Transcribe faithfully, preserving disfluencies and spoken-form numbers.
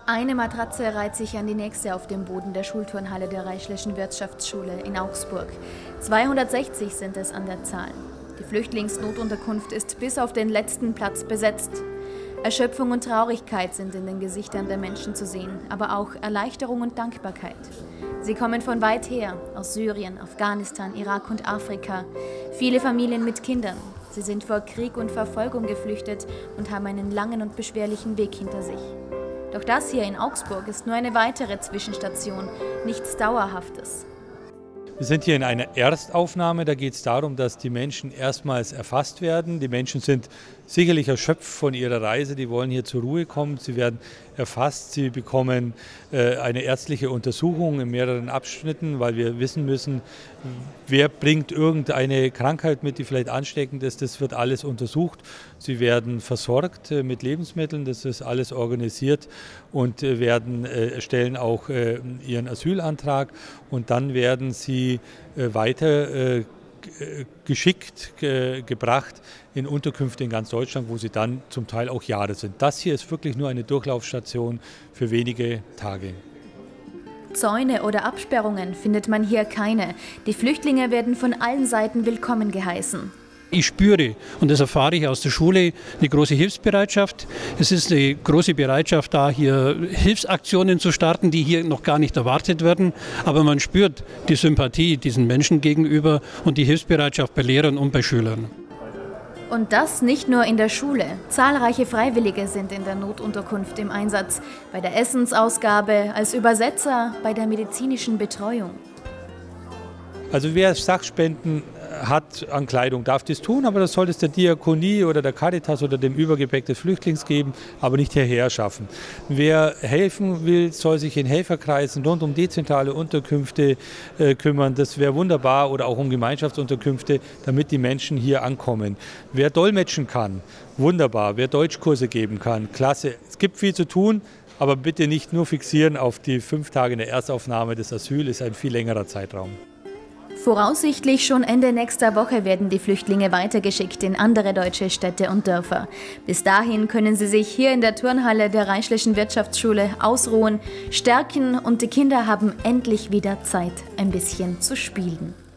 Eine Matratze reiht sich an die nächste auf dem Boden der Schulturnhalle der Reichleschen Wirtschaftsschule in Augsburg. zweihundertsechzig sind es an der Zahl. Die Flüchtlingsnotunterkunft ist bis auf den letzten Platz besetzt. Erschöpfung und Traurigkeit sind in den Gesichtern der Menschen zu sehen, aber auch Erleichterung und Dankbarkeit. Sie kommen von weit her, aus Syrien, Afghanistan, Irak und Afrika. Viele Familien mit Kindern. Sie sind vor Krieg und Verfolgung geflüchtet und haben einen langen und beschwerlichen Weg hinter sich. Doch das hier in Augsburg ist nur eine weitere Zwischenstation, nichts Dauerhaftes. Wir sind hier in einer Erstaufnahme. Da geht es darum, dass die Menschen erstmals erfasst werden. Die Menschen sind sicherlich erschöpft von ihrer Reise. Die wollen hier zur Ruhe kommen. Sie werden erfasst. Sie bekommen äh, eine ärztliche Untersuchung in mehreren Abschnitten, weil wir wissen müssen, wer bringt irgendeine Krankheit mit, die vielleicht ansteckend ist. Das wird alles untersucht. Sie werden versorgt äh, mit Lebensmitteln. Das ist alles organisiert und äh, werden äh, stellen auch äh, ihren Asylantrag. Und dann werden sie äh, weiter äh, geschickt ge gebracht in Unterkünfte in ganz Deutschland, wo sie dann zum Teil auch Jahre sind. Das hier ist wirklich nur eine Durchlaufstation für wenige Tage. Zäune oder Absperrungen findet man hier keine. Die Flüchtlinge werden von allen Seiten willkommen geheißen. Ich spüre, und das erfahre ich aus der Schule, eine große Hilfsbereitschaft. Es ist eine große Bereitschaft da, hier Hilfsaktionen zu starten, die hier noch gar nicht erwartet werden. Aber man spürt die Sympathie diesen Menschen gegenüber und die Hilfsbereitschaft bei Lehrern und bei Schülern. Und das nicht nur in der Schule. Zahlreiche Freiwillige sind in der Notunterkunft im Einsatz. Bei der Essensausgabe, als Übersetzer, bei der medizinischen Betreuung. Also wer Sachspenden hat an Kleidung, darf das tun, aber das soll es der Diakonie oder der Caritas oder dem Übergepäck des Flüchtlings geben, aber nicht hierher schaffen. Wer helfen will, soll sich in Helferkreisen rund um dezentrale Unterkünfte äh, kümmern. Das wäre wunderbar, oder auch um Gemeinschaftsunterkünfte, damit die Menschen hier ankommen. Wer dolmetschen kann, wunderbar. Wer Deutschkurse geben kann, klasse. Es gibt viel zu tun, aber bitte nicht nur fixieren auf die fünf Tage in der Erstaufnahme. Das Asyl ist ein viel längerer Zeitraum. Voraussichtlich schon Ende nächster Woche werden die Flüchtlinge weitergeschickt in andere deutsche Städte und Dörfer. Bis dahin können sie sich hier in der Turnhalle der Reichleschen Wirtschaftsschule ausruhen, stärken und die Kinder haben endlich wieder Zeit, ein bisschen zu spielen.